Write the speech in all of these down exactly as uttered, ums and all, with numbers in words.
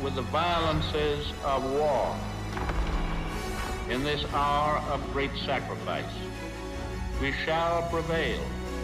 with the violences of war. In this hour of great sacrifice, we shall prevail.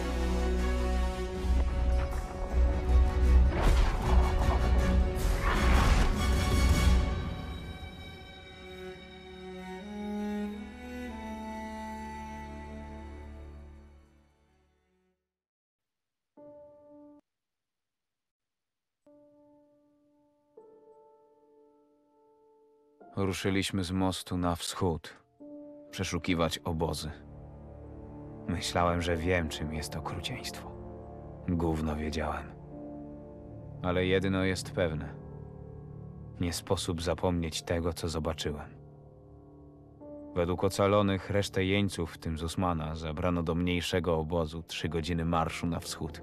Ruszyliśmy z mostu na wschód, przeszukiwać obozy. Myślałem, że wiem, czym jest okrucieństwo. Gówno wiedziałem. Ale jedno jest pewne. Nie sposób zapomnieć tego, co zobaczyłem. Według ocalonych resztę jeńców, w tym Zusmana, zabrano do mniejszego obozu trzy godziny marszu na wschód.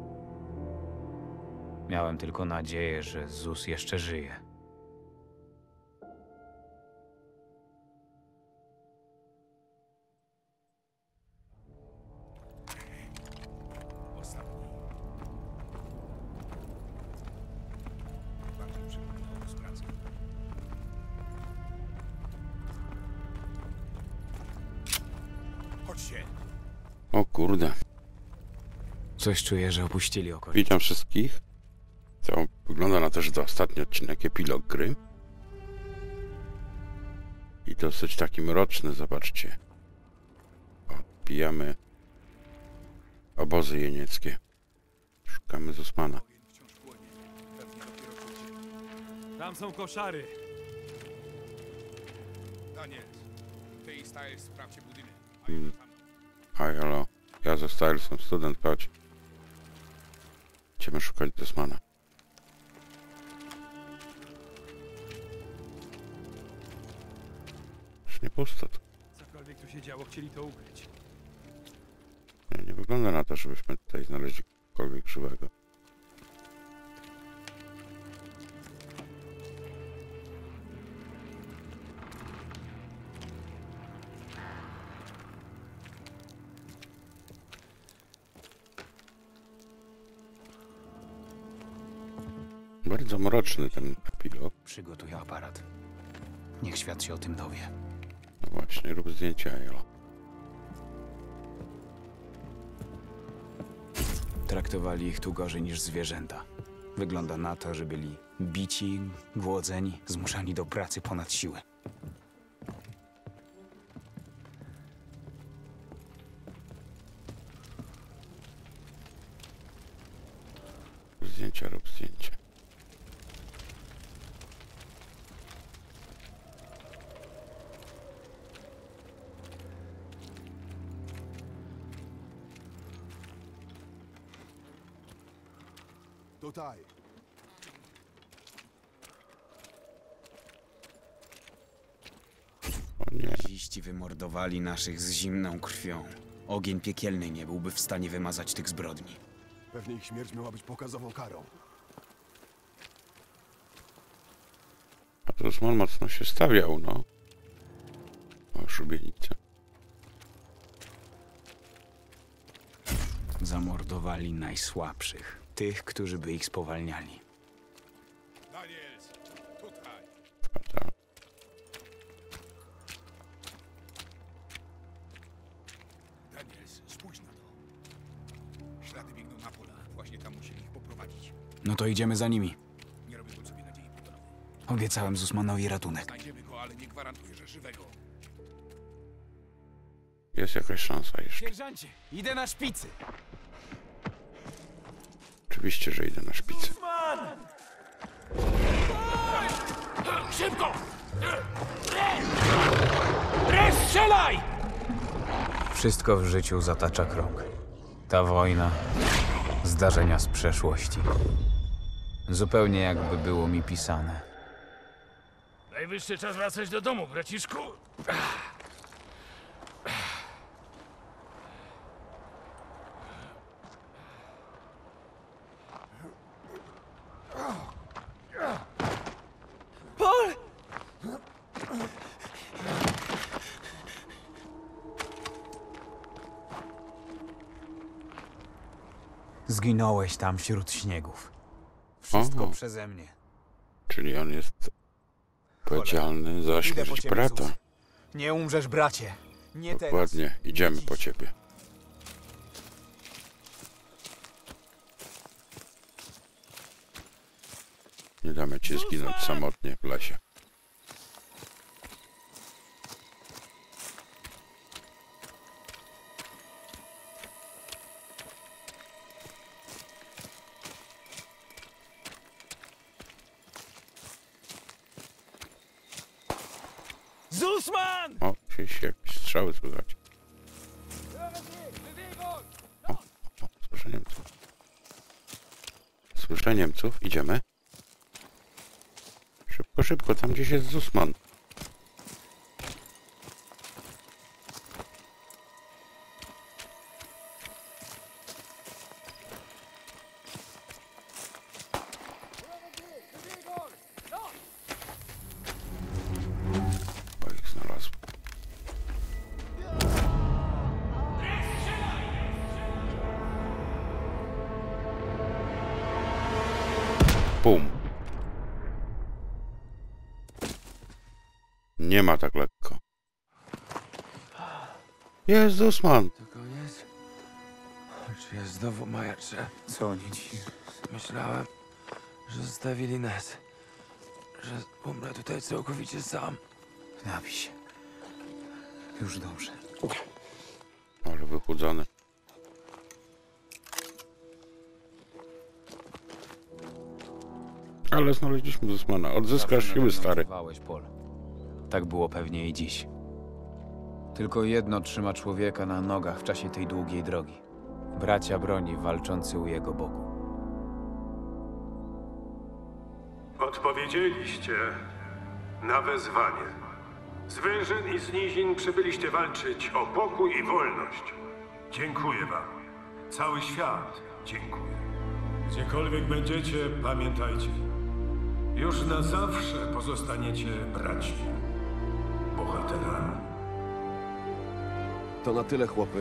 Miałem tylko nadzieję, że Zus jeszcze żyje. O kurde. Coś czuję, że opuścili okolice. Witam wszystkich. To wygląda na to, że to ostatni odcinek, epilog gry. I dosyć taki mroczny, zobaczcie. Odbijamy obozy jenieckie. Szukamy Zusmana. Tam są koszary. Daniel, ty i Styles sprawdźcie budynek. Hmm. Hej, halo. Ja ze Stylesem, student, chodź. Idziemy szukać Zusmana. Już nie pusto tu. Cokolwiek tu się działo, chcieli to ukryć. Nie, nie wygląda na to, żebyśmy tutaj znaleźli kogokolwiek żywego. Bardzo mroczny ten epilog. Przygotuję aparat. Niech świat się o tym dowie. No właśnie, rób zdjęcia, Jolo. Traktowali ich tu gorzej niż zwierzęta. Wygląda na to, że byli bici, głodzeni, zmuszani do pracy ponad siły. Rób zdjęcia, rób zdjęcia. Tutaj. O nie. Ziści wymordowali naszych z zimną krwią. Ogień piekielny nie byłby w stanie wymazać tych zbrodni. Pewnie ich śmierć miała być pokazową karą. A to Zusman mocno się stawiał, no. O, szubienicę. Zamordowali najsłabszych. Tych, którzy by ich spowalniali. Daniel, tutaj. Prawda? Daniel, spójrz na to. Ślady biegną na pola. Właśnie tam musieli ich poprowadzić. No to idziemy za nimi. Nie robię tu sobie nadziei pogodowej. Obiecałem Zusmanowi ratunek. Znajdziemy go, ale nie gwarantuję, że żywego. Jest jakaś szansa jeszcze. Sierżancie, idę na szpicy. Oczywiście, że idę na szpicę. Szybko! Res, strzelaj! Wszystko w życiu zatacza krąg. Ta wojna, zdarzenia z przeszłości. Zupełnie jakby było mi pisane. Najwyższy czas wracać do domu, braciszku. Paul! Zginąłeś tam wśród śniegów. Wszystko Oho. przeze mnie. Czyli on jest odpowiedzialny za Idę po śmierć ciebie, brata. Zus. Nie umrzesz, bracie. Nie teraz. Dokładnie, idziemy po ciebie. Nie damy ci zginąć samotnie w lesie. Zusman! O, gdzieś jakieś strzały słychać. O, o, słyszę Niemców. Słyszę Niemców, idziemy. Szybko, szybko, tam gdzieś jest Zusman. Bo ich znalazł. Bum. Nie ma tak lekko. Jest Zusman. To koniec? Czy ja znowu majaczę? Co oni ci? Myślałem, że zostawili nas. Że umrę tutaj całkowicie sam. Napij się. Już dobrze. Ale wychudzony. Ale znaleźliśmy Zusmana. Odzyskasz Zawsze siły, nade mną stary. czuwałeś, Paul. Tak było pewnie i dziś. Tylko jedno trzyma człowieka na nogach w czasie tej długiej drogi. Bracia broni walczący u jego boku. Odpowiedzieliście na wezwanie. Z wyżyn i z nizin przybyliście walczyć o pokój i wolność. Dziękuję wam. Cały świat dziękuję. Gdziekolwiek będziecie, pamiętajcie. Już na zawsze pozostaniecie braćmi. Bohaterami. To na tyle, chłopy.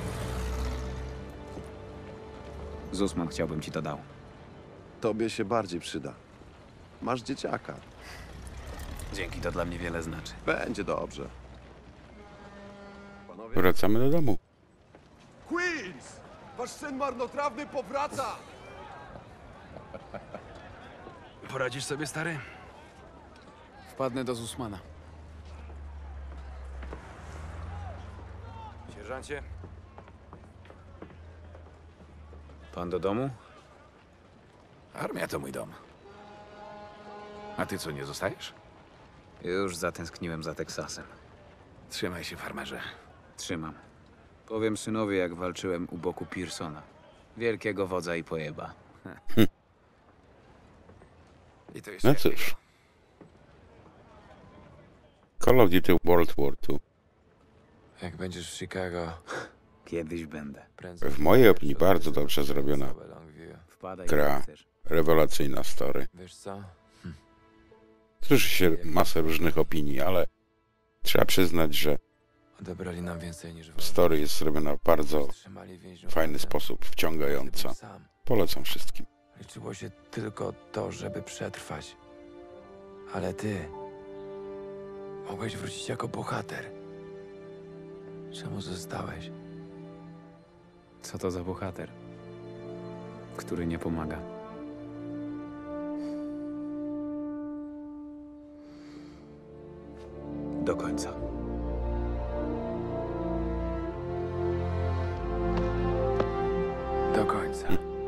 Zusman chciałbym ci to dał. Tobie się bardziej przyda. Masz dzieciaka. Dzięki, to dla mnie wiele znaczy. Będzie dobrze. Panowie? Wracamy do domu. Queens! Wasz syn marnotrawny powraca! Poradzisz sobie, stary? Wpadnę do Zusmana. Sierżancie? Pan do domu? Armia to mój dom. A ty co, nie zostajesz? Już zatęskniłem za Teksasem. Trzymaj się, farmerze. Trzymam. Powiem synowi, jak walczyłem u boku Pearsona. Wielkiego wodza i pojeba. I to jeszcze No jakiego? cóż. Call of Duty World War Two. Jak będziesz w Chicago, Kiedyś będę. prędzej... W mojej opinii bardzo dobrze zrobiona. Całe Longview. Wpadaj, Gra. jak chcesz. Rewelacyjna story. Wiesz co? Słyszy się masę różnych opinii, ale trzeba przyznać, że Odebrali nam więcej niż wolność. story jest zrobiona w bardzo Trzymali więźniów fajny razem. sposób, Gdy wciągająca. był sam. Polecam wszystkim. Liczyło się tylko to, żeby przetrwać. Ale ty mogłeś wrócić jako bohater. Czemu zostałeś? Co to za bohater, który nie pomaga? Do końca. Do końca.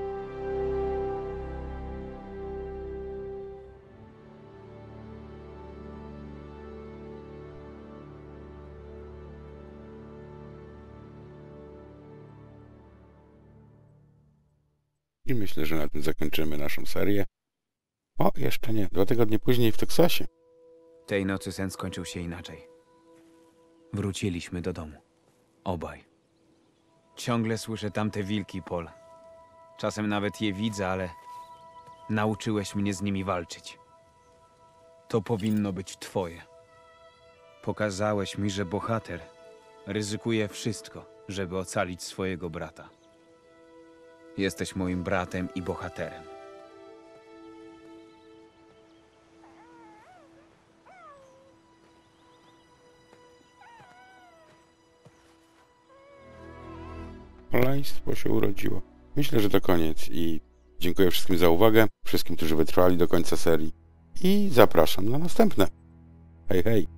I myślę, że na tym zakończymy naszą serię. O, jeszcze nie. Dwa tygodnie później w Teksasie. Tej nocy sen skończył się inaczej. Wróciliśmy do domu. Obaj. Ciągle słyszę tamte wilki, Paul. Czasem nawet je widzę, ale nauczyłeś mnie z nimi walczyć. To powinno być twoje. Pokazałeś mi, że bohater ryzykuje wszystko, żeby ocalić swojego brata. Jesteś moim bratem i bohaterem. Maleństwo się urodziło. Myślę, że to koniec i dziękuję wszystkim za uwagę, wszystkim, którzy wytrwali do końca serii i zapraszam na następne. Hej, hej!